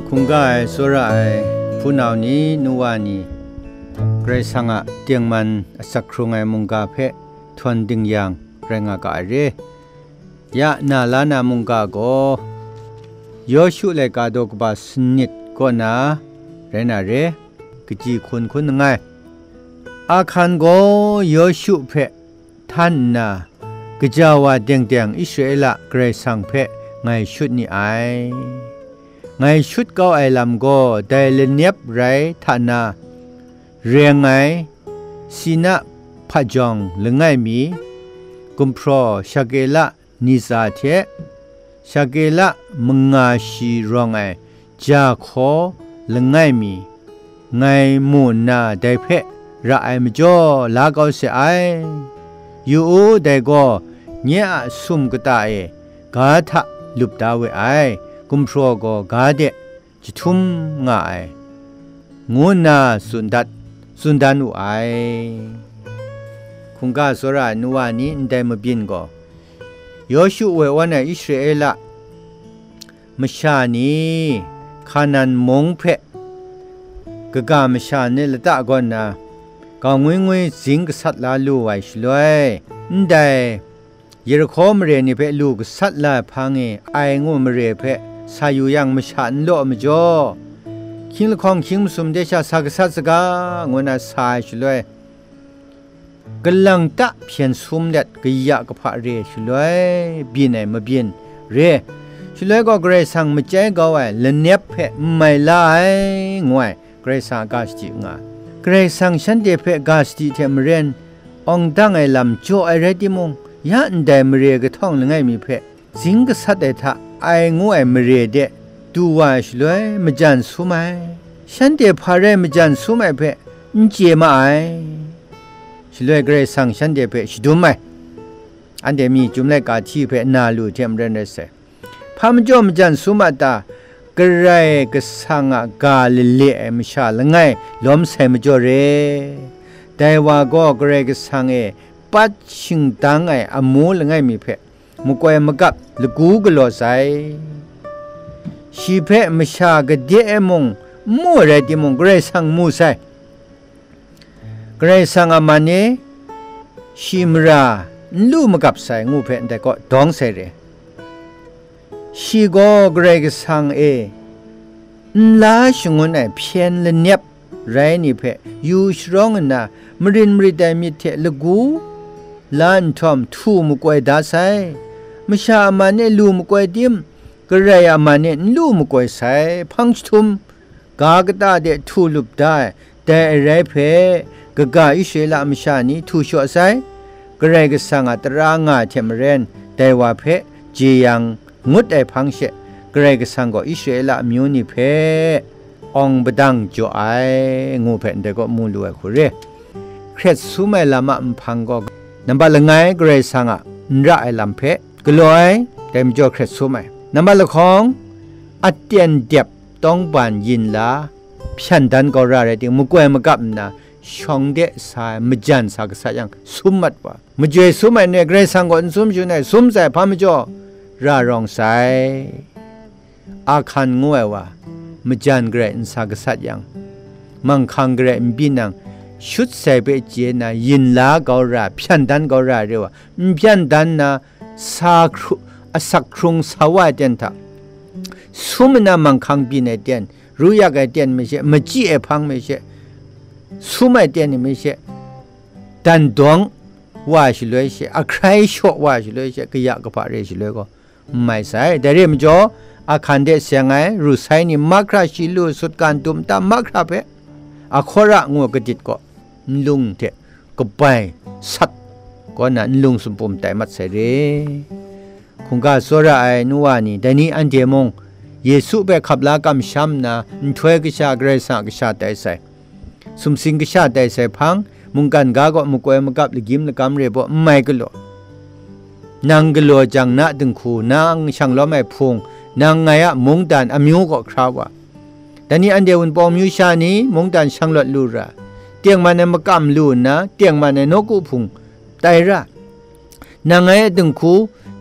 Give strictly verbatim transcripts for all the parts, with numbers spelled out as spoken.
คุงกายสุรายผู้นาวนี้นัวนี้เกรซังอะเตียงมันสักครุงไอมุงกาเพทวนดิงยังแรงอากาเรยะนาลานามุงกาโกโยชุเลกาดกบาสนิดก็นาเรนาเรกจีคุณคุณไงอาคันโกโยชุเพท่านนากจาวาเดียงเดียงอิสราเอลเกรซังเพไงชุดนี้ไอไงชุดก็ไอลำก็ได้เลียบไรท่านาเรียงไงสินะพะจองหรือไงมีกุมพรชาเกละนิสาเทชาเกละมึงอาชีรองไอจาขอหรือไงมีไงมูนาได้เพระไอมจ่อลาเกาเสียไออยู่ได้ก็เนี่ยซุ่มกตาเอกาทะลุบดาวไอกุมพรก็กาเดจิทุมง่ายงูนาสุนดัดสุนดานุไอคุงกาสระนัวนี้ได้มาบินก็โยชูเววันในอิสราเอลมชานีขานันมงเพกกามชานีละตะก่อนนะกางวยงวยสิงกษัตริย์ลาลูไว้ชลวยได้ยรโคมเรนิเพลูกสัตว์ลาพังเอไองูมเรเพสายุยังมชาโลมจ่อคิงละคองคิงมุสมเดชาสักสัตสกางวนาสายชลวยกลังตะเพียนซุมเด็ดกยะกพะเรชลวยบินไหนมาบินเรชลวยก็เกรซังมาเจก็ไว้ละเนียบเพไม่ลายงวยเกรซังกาสติงาเกรซังฉันเดเพกาสติเทมเรนองดังไอลำจ่อไอเรติมงยันได้มเรกท่องละไงมีเพสิงกสัตเดทะไองูไอมเรเดดูว่าชลวยมจันสุไมฉันเดพาเรมจันสุไมเพนเจมาไอชลวยเกรซังฉันเดเพชดูไมอันเดมีจุมเลกาที่เพนาลูเทมเรนเดเซพามจ่อมจันสุมาตากระไรกสังกาลเลมชาละไงล้มเซมจ่อเรแต่ว่าก็เกรกสังเอปัดชิงตังไออมูละไงมีเพมุกวยมกับลกูกลอไซชีเพมชากเดเอมงมูเรติมงเกรซังมูไซเกรซังอามันเนชิมราลูมกับไซงูเพแต่ก็ดองไซเรชีโกเกรกซังเอลาชงวนไอเพียนละเนียบไรนี่เพยูชรองนะมรินมริดมิเทลกูลานทอมทูมุกวยดาไซมชาอามันเนลูมุกวยดิมกระไรอามันเนลูมุกวยไซพังชุมกากตาเดทูลุบได้แต่ไรเพกะกาอิเชลามชานีทูชัวไซกระไรกสังอัตรางาเทมเรนแต่ว่าเพเจียงงุดไอพังเชกระไรกสังก็อิเชลามิวนิเพองบดังจ่อไองูเพนเดก็มูลูไอคุเรเครดสุไมลามะมพังก็นับละไงเกรซังอ่ะนระไอลำเพกลอยเต็มจ่อเครดสุไมนับละของอัดเตียนเดียบต้องบานยินละฉันดันก็ระเรติมุกวยมกับนะช่องเดสายมจันสักสัยังสุมัดว่ามจ่อสุไมเนี่ยเกรซังก็สุมจุนไอสุมใส่พามจ่อระรองใส่อาคันงวยว่ามจันเกรนสักสัยังมังคังเกรนบินังชุดใส่ไปเจนะยินลาเการาพินดันเการาเรียกว่าพินดันนะสักครุสักครุงสวายเดนท่าสุมนามังคังบินเดนรู้อยากเดนไม่ใช่มจีเอพังไม่ใช่สุมเดนไม่ใช่ดันดวงว่าสิเลยใช่อะใครชอบว่าสิเลยใช่ก็อยากกับพระเรสิเลยก็ไม่ใช่แต่เรื่องจ่ออาคันเดเสียงไงรู้ใส่นี่มักราชิลูสุดการตุมตามมักราเพอาขระงัวกระดิดก็ลุงเถก็ไปสัตก็นั้นลุงสมบูรณ์แต่มัดใส่เรคงกาสระไอนัวนี่แต่นี้อันเดียมงเยซูไปขับลากำช้ำนะถวยกษาเกรซังกษาแต่ใส่สมสิงกษาแต่ใส่พังมุงกันกาก็มุกวยมุกับลิกิมลิกำเรบไม่กลัวนางกลัวจังนะดึงคูนางช่างล้อไม่พงนางไงอะมุงดันอมิวก็คราวะแต่นี้อันเดียวอุนปอมยูชานี้มุงดันช่างหลอดลูระเตียงมันในมกำลูนะเตียงมันในนกุพุงไตระนางไงดึงคูเด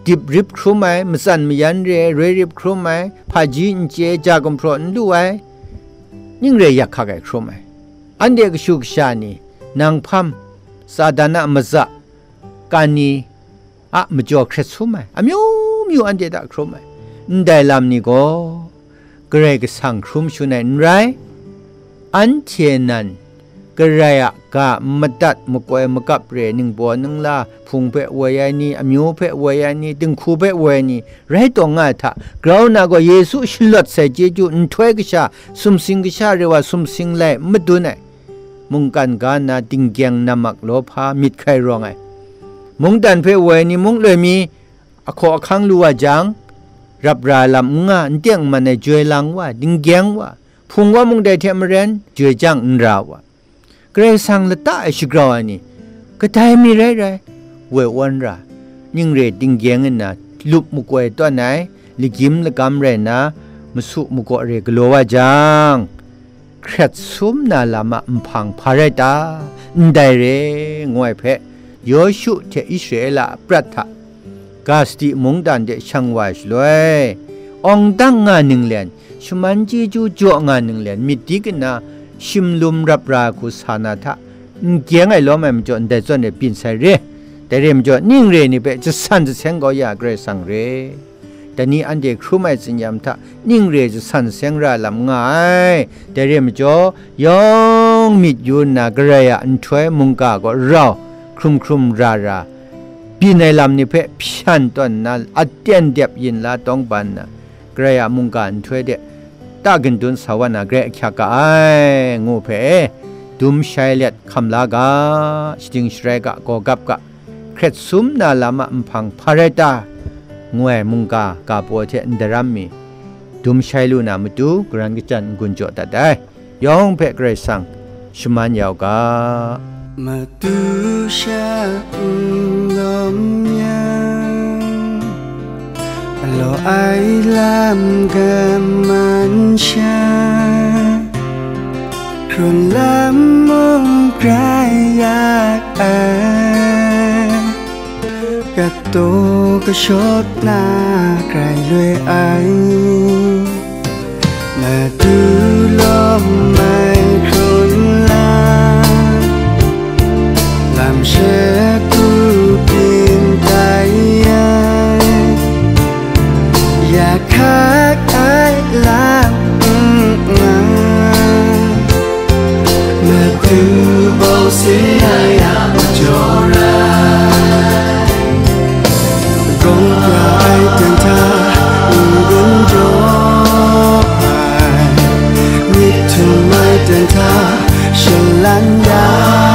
ดิบริบครุไหมมสันมยันเรเรริบครุไหมพาจีนเจจากุมพรอนด้วยยิ่งเรอยากขักไอครุไหมอันเดียกชุกชานีนางพัมซาดานะมะซะกานีอะมจ่อคริสคุไหมอะมิวมิวอันเดียดะครุไหมได้ลำนี้ก็เกรกสังครุมชุนัยไรอันเทนันกระไรอะกะมตัดมกวยมกับเรนึงบัวนึงลาพุงเปะวายนี่อมิวเปะวายนี่ดึงคูเปะวายนี่ไรตัวง่ายท่ากราวนาก็เยซูชิลล์ใส่เจจูนถวยกษาสุมสิงกษาเรียกว่าสุมสิงไลไม่ดูไหนมุงกันกานาติงเกียงนามักโลภามิดใครรองไงมุงดันเปะวายนี่มุงเลยมีอโคขังลัวจังรับราลำงาเตียงมันในจวยลังว่าดิงเกียงว่าพุงว่ามุงได้เทมเรนจวยจังอุนราว่าเกรซังละตาไอชิกราวนี่ก็ไทยมีไรไรเววันรายิ่งเรดิงเกียงนะลุบมุกวยตัวไหนลิกิมละกำเรนะมสุมุกวเรกลัวจังเครดซุมนาลามะมพังพาไรตาได้เรงวยเพโยชุเทอิสราเอลปรัตถะกาสติมุงดันเดช่างวายสวยองตั้งงานหนึ่งเหรียญชุมันจีจูจ่องานหนึ่งเหรียญมิติกันนะชิมลุมรับราคุสานาทะเกียงไอ้ล้อมมันจนได้จนได้ปินใส่เรแต่เรียมจนนิ่งเรนี่เป็นจะสั่นจะเสียงก็อยากเรสังเรแต่นี้อันเดียครูไม่สัญญาณทะนิ่งเรจะสั่นเสียงราลำง่ายแต่เรียมจอยองมิดยูนากระไรอันช่วยมุงกาก็เราครุมครุมราราปีในลำนี้เพ่พินต้นนั้นอัดเตียนเดียบยินลาต้องบันนะกระยามุงกันช่วยเดตากินตุนสาวนาเกรขากายงูเพ่ดุมชายเล็ดคำลากาสิงสเรกะกอกับกะเคล็ดซุมนาลามะมพังพาเรตางวยมุงกากาปัวเทนเดรัมมีดุมชายลูนามตุกรันกิจันกุญจตัดได้ยองเพ่เกรซังชมันยาวกามาดูชาลมยังโลไอลำกันมันชาครุนลำมงไกรอยากแอกระโตกระชดหน้าไกรเลยไอมาดูลมไม่ครุนลาลำเชกูปีนไตยอยากคักไอลำงาเมื่อดูโบเสียอยากจอรากงกลายเป็นท่าอุ่นกุนโจไปมิถุนไม่เดินท่าฉันลันยา